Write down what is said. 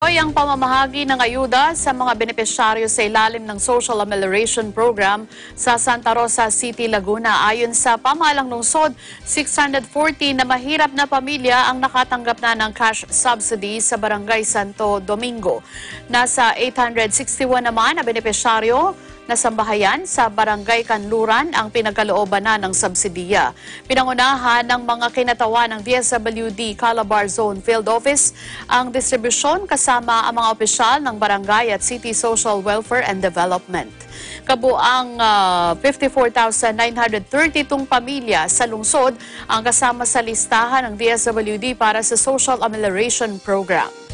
Nagpapatuloy ang pamamahagi ng ayuda sa mga benepisyaryo sa ilalim ng Social Amelioration Program sa Santa Rosa City, Laguna. Ayon sa pamahalang lungsod, 640 na mahirap na pamilya ang nakatanggap na ng cash subsidy sa Barangay Santo Domingo. Nasa 861 naman na benepisyaryo na sambahayan sa Barangay Kanluran ang pinagkalooban na ng subsidiya. Pinangunahan ng mga kinatawan ng DSWD Calabar Zone Field Office ang distribusyon kasama ang mga opisyal ng Barangay at City Social Welfare and Development. Kabuang 54,932 pamilya sa lungsod ang kasama sa listahan ng DSWD para sa Social Amelioration Program.